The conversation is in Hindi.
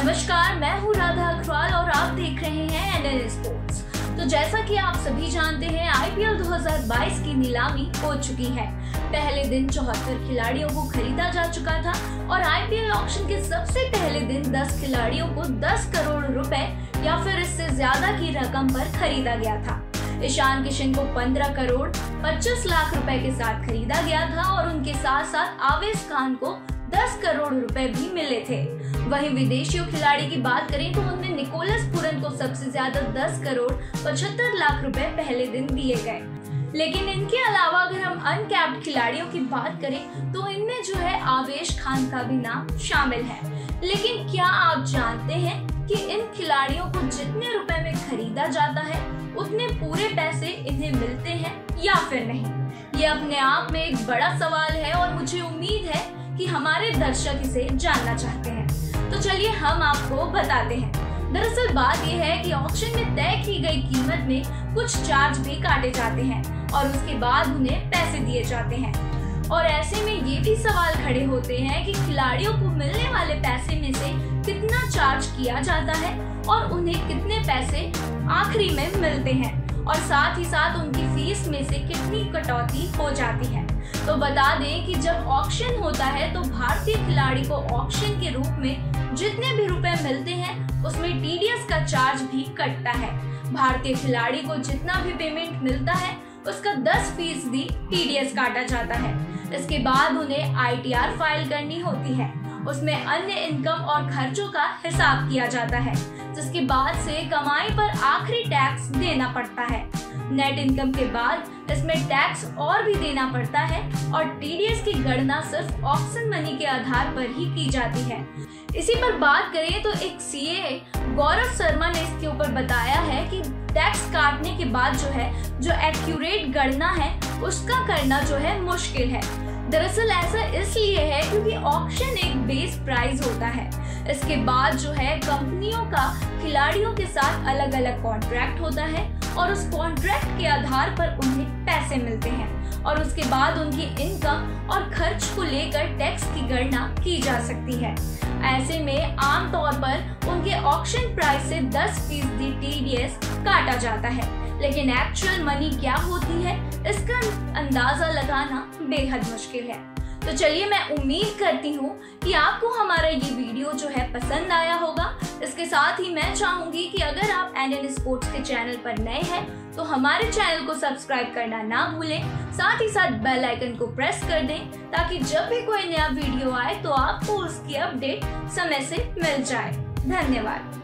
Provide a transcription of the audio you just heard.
नमस्कार, मैं हूँ राधा अग्रवाल और आप देख रहे हैं एनएन स्पोर्ट्स। तो जैसा कि आप सभी जानते हैं, आईपीएल 2022 की नीलामी हो चुकी है। पहले दिन 74 खिलाड़ियों को खरीदा जा चुका था और आईपीएल ऑक्शन के सबसे पहले दिन 10 खिलाड़ियों को 10 करोड़ रुपए या फिर इससे ज्यादा की रकम पर खरीदा गया था। ईशान किशन को 15 करोड़ 25 लाख रुपए के साथ खरीदा गया था और उनके साथ साथ आवेश खान को 10 करोड़ रुपए भी मिले थे। वहीं विदेशियों खिलाड़ी की बात करें तो उनमें निकोलस पूरन को सबसे ज्यादा 10 करोड़ 75 लाख रुपए पहले दिन दिए गए। लेकिन इनके अलावा अगर हम अनकैप्ड खिलाड़ियों की बात करें तो इनमें जो है आवेश खान का भी नाम शामिल है। लेकिन क्या आप जानते हैं कि इन खिलाड़ियों को जितने रुपए में खरीदा जाता है उतने पूरे पैसे इन्हें मिलते हैं या फिर नहीं? ये अपने आप में एक बड़ा सवाल है और मुझे उम्मीद है कि हमारे दर्शक इसे जानना चाहते हैं। तो चलिए हम आपको बताते हैं। दरअसल बात यह है कि ऑक्शन में तय की गई कीमत में कुछ चार्ज भी काटे जाते हैं और उसके बाद उन्हें पैसे दिए जाते हैं। और ऐसे में ये भी सवाल खड़े होते हैं कि खिलाड़ियों को मिलने वाले पैसे में से कितना चार्ज किया जाता है और उन्हें कितने पैसे आखिरी में मिलते हैं और साथ ही साथ उनकी फीस में से कितनी कटौती हो जाती है। तो बता दें कि जब ऑक्शन होता है तो भारतीय खिलाड़ी को ऑक्शन के रूप में जितने भी रुपए मिलते हैं उसमें टीडीएस का चार्ज भी कटता है। भारतीय खिलाड़ी को जितना भी पेमेंट मिलता है उसका 10% टीडीएस काटा जाता है। इसके बाद उन्हें आईटीआर फाइल करनी होती है। उसमें अन्य इनकम और खर्चों का हिसाब किया जाता है, जिसके बाद से कमाई पर आखिरी टैक्स देना पड़ता है। नेट इनकम के बाद इसमें टैक्स और भी देना पड़ता है और टीडीएस की गणना सिर्फ ऑक्शन मनी के आधार पर ही की जाती है। इसी पर बात करें तो एक सीए गौरव शर्मा ने इसके ऊपर बताया है कि टैक्स काटने के बाद जो एक्यूरेट गणना है उसका करना जो है मुश्किल है। दरअसल ऐसा इसलिए है क्योंकि ऑक्शन एक बेस प्राइस होता है। इसके बाद जो है कंपनियों का खिलाड़ियों के साथ अलग अलग कॉन्ट्रैक्ट होता है और उस कॉन्ट्रैक्ट के आधार पर उन्हें पैसे मिलते हैं और उसके बाद उनकी इनकम और खर्च को लेकर टैक्स की गणना की जा सकती है। ऐसे में आमतौर पर उनके ऑक्शन प्राइस से 10% टीडीएस काटा जाता है। लेकिन एक्चुअल मनी क्या होती है इसका अंदाजा लगाना बेहद मुश्किल है। तो चलिए, मैं उम्मीद करती हूँ कि आपको हमारा ये वीडियो जो है पसंद आया होगा। इसके साथ ही मैं चाहूंगी कि अगर आप एनएन स्पोर्ट्स के चैनल पर नए हैं तो हमारे चैनल को सब्सक्राइब करना ना भूलें। साथ ही साथ बेल आइकन को प्रेस कर दें ताकि जब भी कोई नया वीडियो आए तो आपको उसकी अपडेट समय से मिल जाए। धन्यवाद।